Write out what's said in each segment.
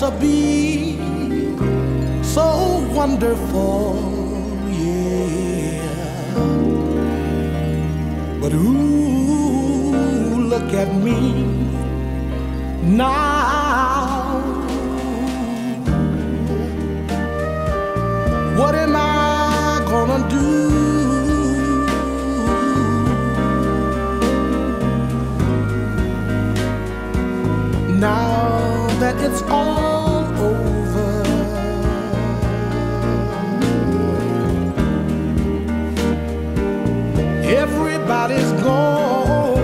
to be so wonderful, yeah. But ooh, look at me now. What am I gonna do now that it's all over? Everybody's gone.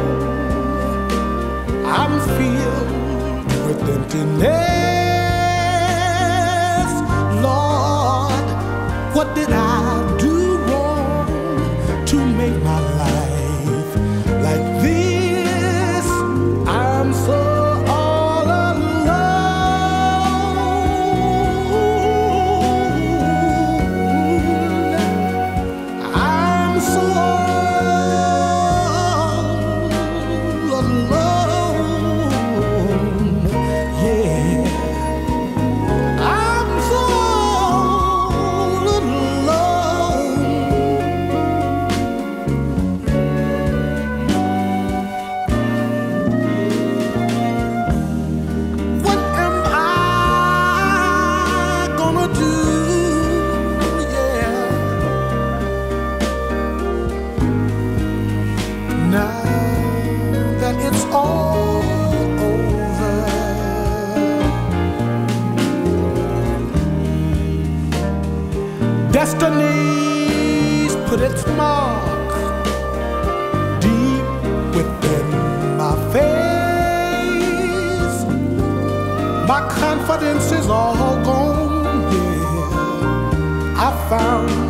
I'm filled with emptiness. Lord, what did I do wrong to make my life like this? I'm so all alone. I'm so all alone. Yeah. I'm so all alone. What am I gonna do? Yeah. Now that it's all over. Destiny's put its mark deep within my face. My confidence is all gone, yeah. I found